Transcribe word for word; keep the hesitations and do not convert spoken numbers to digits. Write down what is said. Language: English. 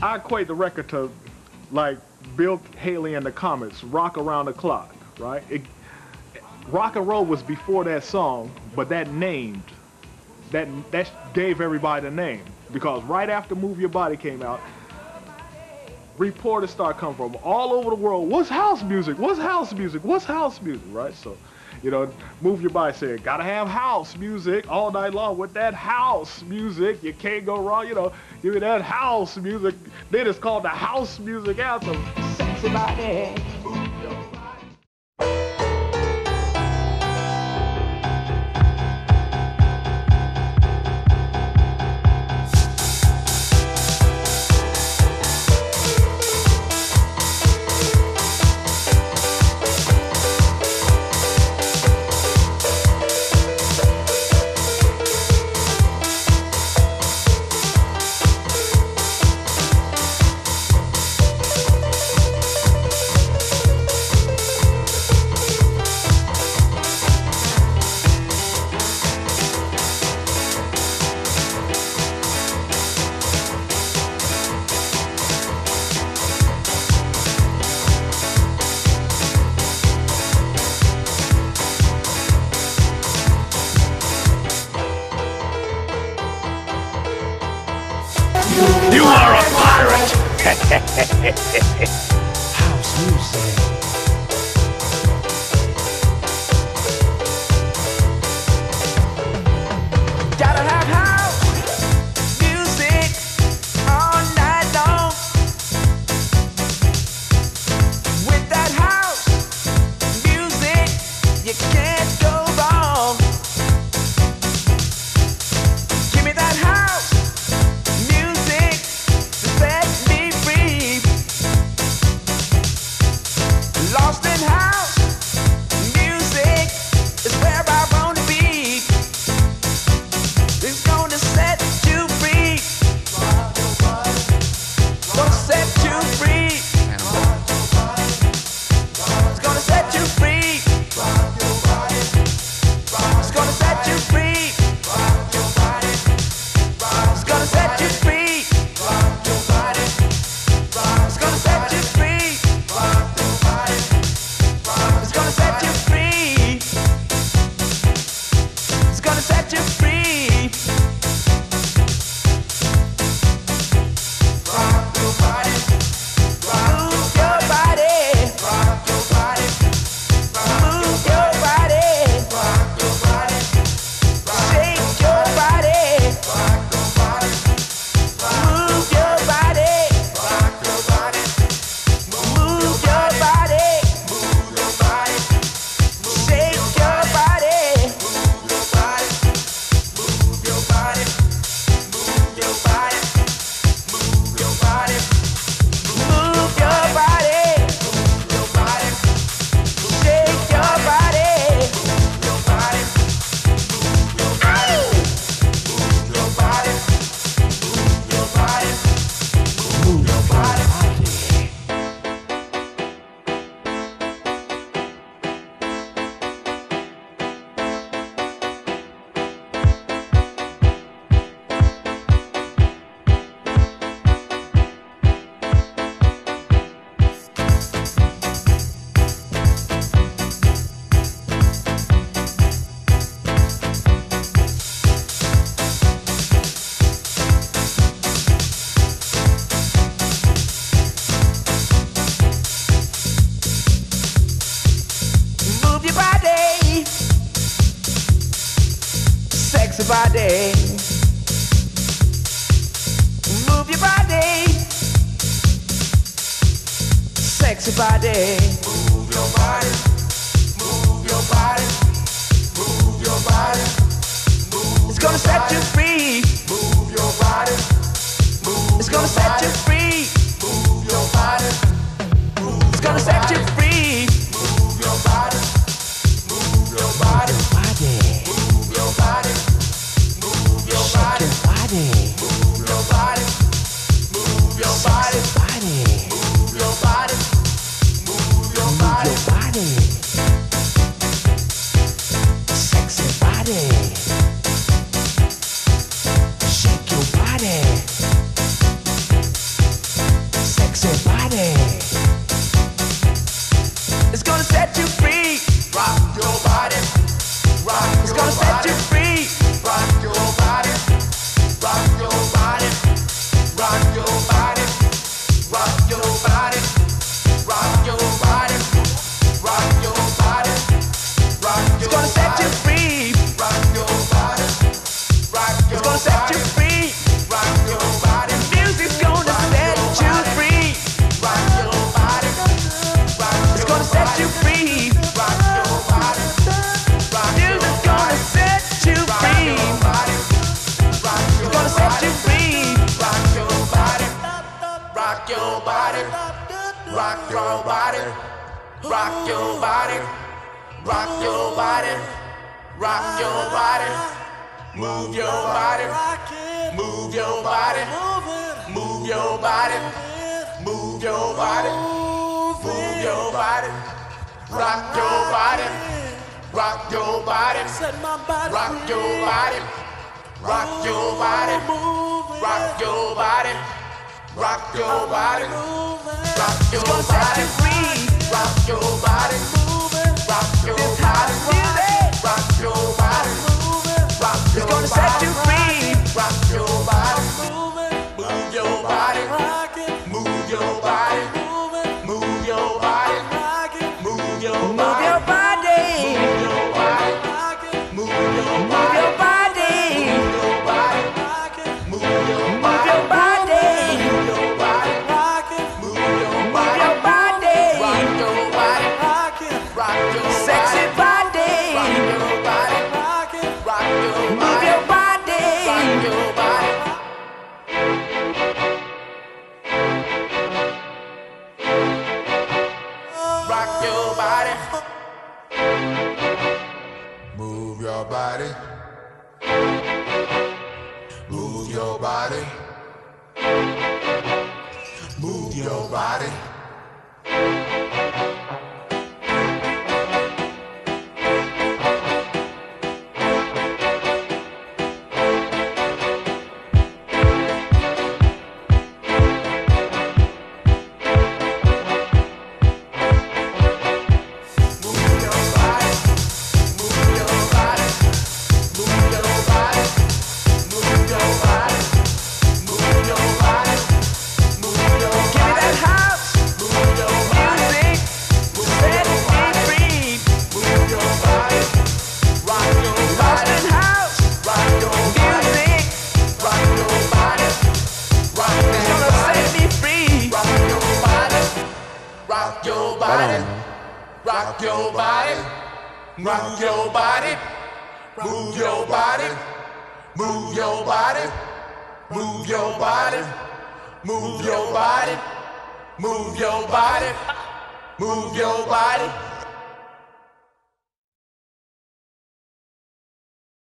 I equate the record to like Bill Haley and the Comets, "Rock Around the Clock," right? It, rock and roll was before that song, but that named, that that gave everybody a name because right after "Move Your Body" came out, reporters start coming from all over the world. What's house music? What's house music? What's house music? Right? So, you know, Move Your Body said, gotta have house music all night long with that house music. You can't go wrong. You know, give me that house music. Then it's called the house music anthem. Sexy body. You are a pirate! House music. Gotta have house music all night long. With that house music, you can't go wrong. Give me that house music to set me free. Lost in house music is where I wanna be. It's gonna set you free. Gonna set you free. It's gonna set you free. It's gonna set you free. It's gonna set you free. It's gonna set you free. It's gonna set you free. It's gonna set you free. Rock your body. Move your body. Rock your body. Move your body. Rock your body. Shake your body. Rock your body. Move your body. Rock your body. Move your body. Move your body. Shake your body. Move your body. Move your body. Move your body. Move your body. Move your body. Move your body. Shake your body. Move your body. Move your body. Move your body. Move your body. Move your body. Move your body, sexy body. Move your body, sexy body. Move your body, move your body, move your body. Move it's gonna set you free. Move your body, move it's gonna set you free. Move your body, it's gonna set you free. Move your body, move your body, move your body, move your body, move your body, move your body, move your body, move your body, sexy body, shake your body. rock your body, rock your body, rock your body, rock your body, move your body, move your body, move your body, move your body, move your body, rock your body, rock your body, rock your body, rock your body, rock your body, rock your body, rock your body, rock your body, rock your body, rock your body, rock your body, set you free, rock your body, move your body, move your body, move your body, move your body, move your body, move your body, move your body, move your body, move your body, move your body, rock your body, rock your sexy body, rock your body, rock your move your body, rock your body. Rock your body, move your body, move your body, move your body. Rock your body, rock your body, rock your body, move your body, move your body, move your body, move your body, move your body, move your body.